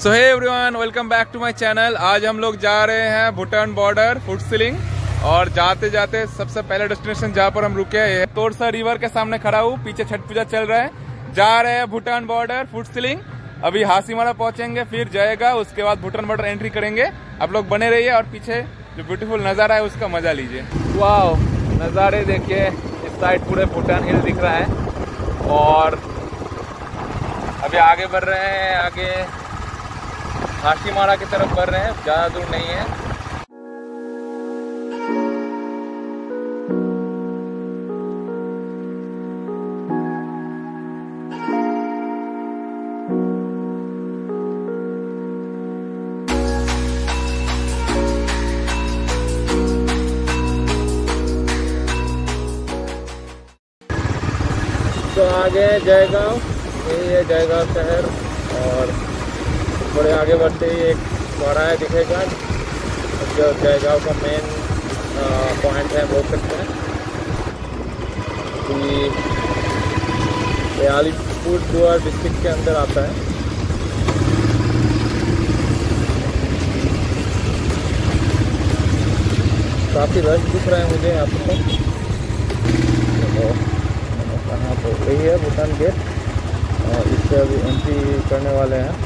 So hey everyone, welcome back to my channel. आज हम लोग जा रहे हैं भूटान बॉर्डर फुट सीलिंग, और जाते जाते सबसे पहले डेस्टिनेशन जहाँ पर हम रुके हैं तोरसा रिवर के सामने खड़ा हूँ। पीछे छठ पूजा चल रहा है। जा रहे हैं भूटान बॉर्डर फुट सीलिंग। अभी हासीमारा पहुंचेंगे, फिर जाएगा, उसके बाद भूटान बॉर्डर एंट्री करेंगे। आप लोग बने रहिए और पीछे जो ब्यूटीफुल नजारा है उसका मजा लीजिए। वाह, नजारे देखिए। इस साइड पूरे भूटान हिल दिख रहा है और अभी आगे बढ़ रहे हैं। आगे हासीमारा की तरफ बढ़ रहे हैं, ज्यादा दूर नहीं है। तो आगे जयगांव, यही है जयगांव शहर, और थोड़े आगे बढ़ते ही एक चौराहा दिखेगा जो जयगांव का मेन पॉइंट है, बोल सकते हैं। ये अलीपुरद्वार डिस्ट्रिक्ट के अंदर आता है। काफ़ी रश दिख रहा है मुझे यहाँ पर। कहाँ तो यही है भूटान गेट, और इससे अभी एंट्री करने वाले हैं।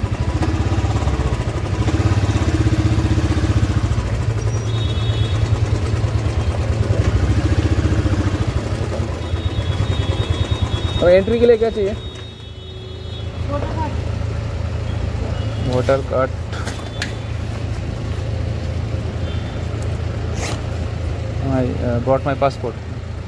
और एंट्री के लिए क्या चाहिए? Voter card. I brought my passport.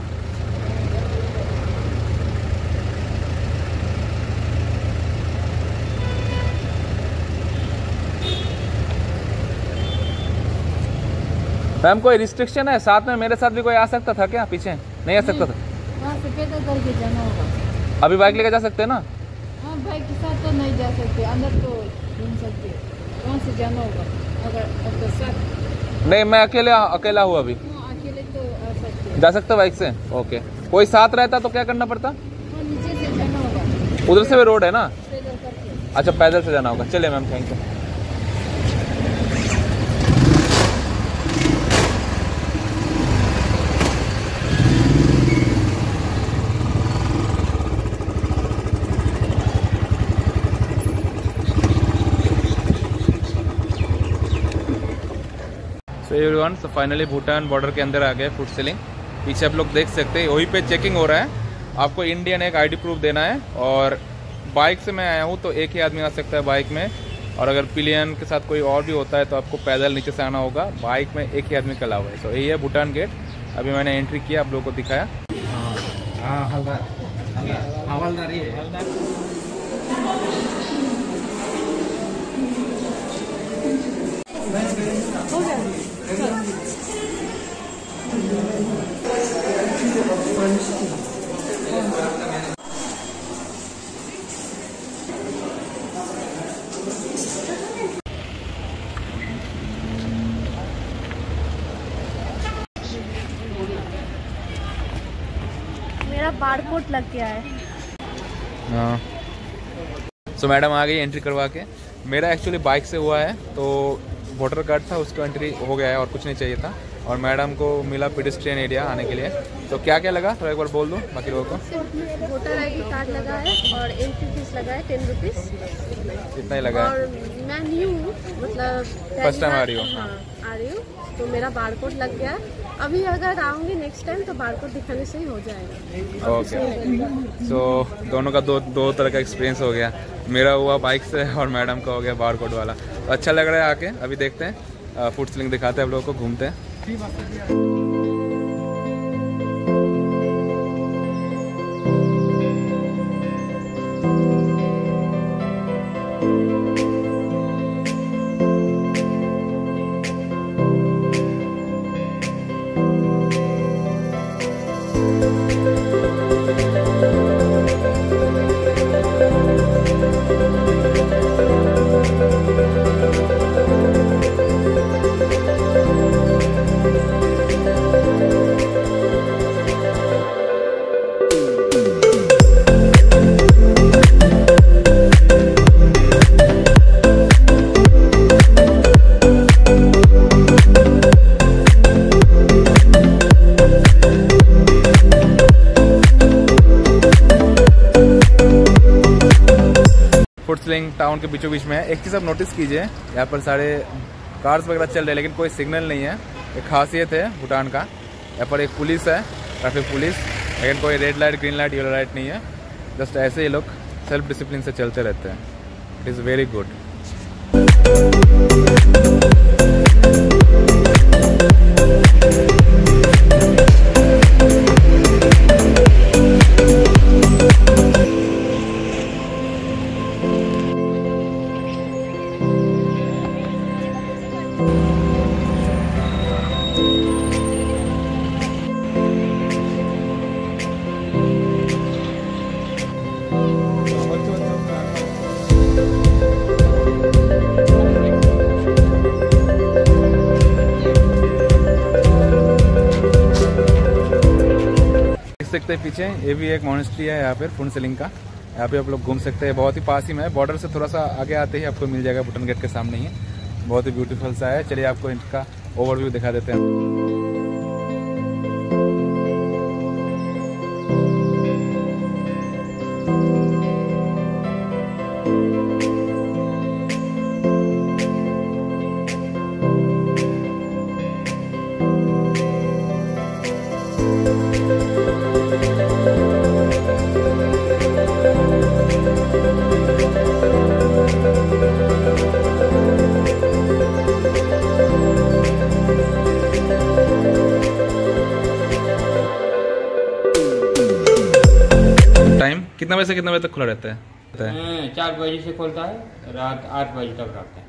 Ma'am, कोई रिस्ट्रिक्शन है? साथ में मेरे साथ भी कोई आ सकता था क्या? पीछे नहीं आ सकता था? वहाँ से पैदल करके जाना होगा। अभी बाइक लेके जा सकते हैं ना? हाँ, बाइक के साथ तो नहीं जा सकते, अंदर तो घूम सकते, वहाँ से जाना होगा। अगर आपके साथ नहीं, मैं अकेला हूँ अभी। हाँ, अकेले तो आ सकते, जा सकते बाइक से? ओके। कोई साथ रहता तो क्या करना पड़ता? हाँ, नीचे से जाना होगा। उधर से भी रोड है ना? पैदल करके। अच्छा, पैदल से जाना होगा। चलिए मैम, थैंक यू। तो एवरीवन, तो फाइनली भूटान बॉर्डर के अंदर आ गए फुट सीलिंग। पीछे आप लोग देख सकते हैं, वहीं पे चेकिंग हो रहा है। आपको इंडियन एक आईडी प्रूफ देना है, और बाइक से मैं आया हूँ तो एक ही आदमी आ सकता है बाइक में, और अगर पिलियन के साथ कोई और भी होता है तो आपको पैदल नीचे से आना होगा। बाइक में एक ही आदमी का अलाउ है। तो यही है भूटान गेट। अभी मैंने एंट्री किया, आप लोगों को दिखाया। मेरा बारकोड लग गया है। हाँ, सो मैडम आ गई एंट्री करवा के। मेरा एक्चुअली बाइक से हुआ है, तो वोटर कार्ड था, उसको एंट्री हो गया है और कुछ नहीं चाहिए था। और मैडम को मिला पेडेस्ट्रियन एरिया आने के लिए। तो क्या क्या लगा थोड़ा एक बार बोल दो बाकी लोगों को। वोटर ID कार्ड लगा है और एंट्री फीस लगा है 10 रुपीज़। इतना ही लगा है। और मैं न्यू हूँ, मतलब फर्स्ट टाइम आ रही हो? हाँ, आ रही हूँ, तो मेरा बारकोड लग गया। अभी अगर आऊँगी नेक्स्ट टाइम तो बारकोड दिखाने से ही हो जाएगा। ओके, सो दोनों का दो तरह का एक्सपीरियंस हो गया। मेरा हुआ बाइक से और मैडम का हो गया बारकोड वाला। तो अच्छा लग रहा है आके। अभी देखते हैं, फुट सीलिंग दिखाते हैं आप लोगों को, घूमते हैं। फुटसलिंग टाउन के बीचों बीच में है। एक चीज़ आप नोटिस कीजिए, यहाँ पर सारे कार्स वगैरह चल रहे हैं लेकिन कोई सिग्नल नहीं है। एक खासियत है भूटान का, यहाँ पर एक पुलिस है, ट्रैफिक पुलिस, लेकिन कोई red light, green light, yellow light नहीं है। जस्ट ऐसे ही लोग सेल्फ डिसिप्लिन से चलते रहते हैं। It is very good. सकते हैं पीछे, ये भी एक मॉनेस्ट्री है यहाँ पे फुटसलिंग का। यहाँ पे आप लोग घूम सकते हैं, बहुत ही पास ही में है। बॉर्डर से थोड़ा सा आगे आते ही आपको मिल जाएगा, भूटान गेट के सामने ही। बहुत ही ब्यूटीफुल सा है। चलिए आपको इनका ओवरव्यू दिखा देते हैं। टाइम कितना बजे से कितना बजे तक खुला रहता है? 4 बजे से खुलता है, रात 8 बजे तक रहता है।